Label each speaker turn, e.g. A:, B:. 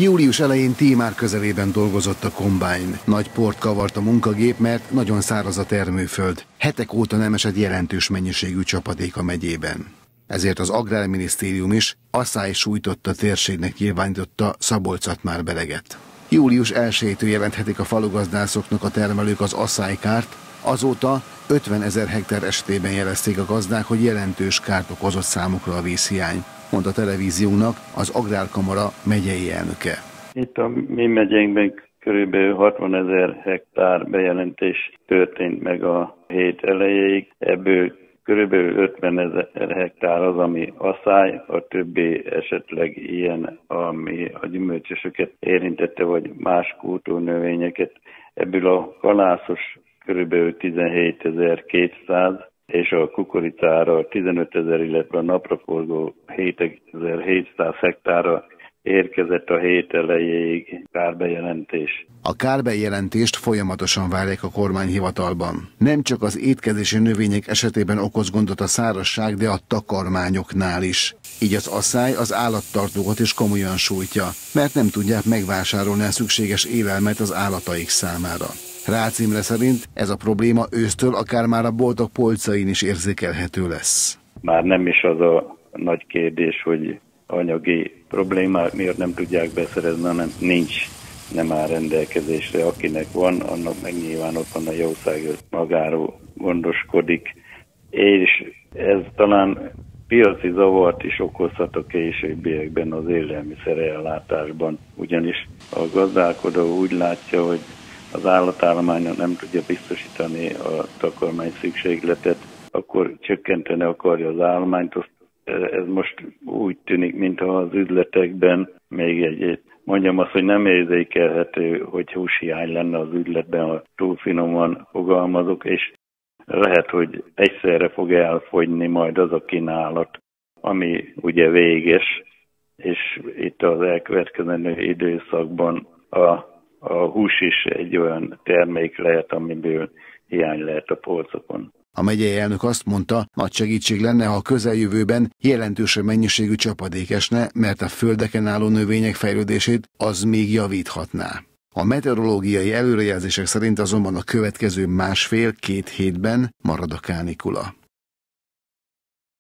A: Július elején Tímár közelében dolgozott a kombájn. Nagy port kavart a munkagép, mert nagyon száraz a termőföld. Hetek óta nem esett jelentős mennyiségű csapadék a megyében. Ezért az Agrárminisztérium is asszály sújtotta térségnek nyilvánította Szabolcs-Szatmár-Beleget. Július 1-től jelenthetik a falugazdászoknak a termelők az asszálykárt, azóta 50 000 hektár esetében jelezték a gazdák, hogy jelentős kárt okozott számukra a vízhiány, mondta a televíziónak az Agrárkamara megyei elnöke.
B: Itt a mi megyénkben körülbelül 60 000 hektár bejelentés történt meg a hét elejéig, ebből körülbelül 50 000 hektár az, ami asszály, a többi esetleg ilyen, ami a gyümölcsösöket érintette, vagy más kultúrnövényeket. Ebből a kalászos körülbelül 17.200, és a kukoricára 15 000, illetve a napraforgó 7.700 hektárra érkezett a hét elejéig kárbejelentés.
A: A kárbejelentést folyamatosan várják a kormányhivatalban. Nem csak az étkezési növények esetében okoz gondot a szárazság, de a takarmányoknál is. Így az asszály az állattartókat is komolyan sújtja, mert nem tudják megvásárolni a szükséges élelmet az állataik számára. Rácz Imre szerint ez a probléma ősztől akár már a boltok polcain is érzékelhető lesz.
B: Már nem is az a nagy kérdés, hogy anyagi problémák miért nem tudják beszerezni, hanem nem áll rendelkezésre. Akinek van, annak meg nyilván ott van a jószág, magáról gondoskodik. És ez talán piaci zavart is okozhat a későbbiekben az élelmiszerellátásban. Ugyanis a gazdálkodó úgy látja, hogy az állatállományon nem tudja biztosítani a takarmány szükségletet, akkor csökkenteni akarja az állományt. Ez most úgy tűnik, mintha az üzletekben mondjam azt, hogy nem érzékelhető, hogy húshiány lenne az üzletben, ha túl finoman fogalmazok, és lehet, hogy egyszerre fog elfogyni majd az a kínálat, ami ugye véges, és itt az elkövetkezendő időszakban a hús is egy olyan termék lehet, amiből hiány lehet a polcokon.
A: A megyei elnök azt mondta, nagy segítség lenne, ha a közeljövőben jelentősebb mennyiségű csapadék esne, mert a földeken álló növények fejlődését az még javíthatná. A meteorológiai előrejelzések szerint azonban a következő 1,5-2 hétben marad a kánikula.